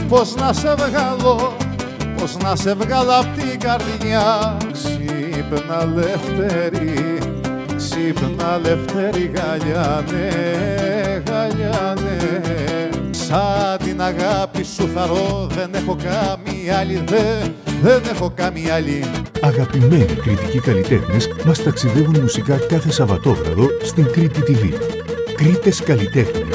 Πώς να σε βγάλω, πώς να σε βγάλω απ' την καρδιά. Ξύπνα Λευτέρη, ξύπνα Λευτέρη, Γαλιάνε, Γαλιάνε. Σαν την αγάπη σου θαρώ, δεν έχω καμία άλλη, δεν έχω καμία άλλη. Αγαπημένοι κριτικοί καλλιτέχνες μας ταξιδεύουν μουσικά κάθε Σαββατόβραδο στην Κρήτη TV. Κρήτες καλλιτέχνες.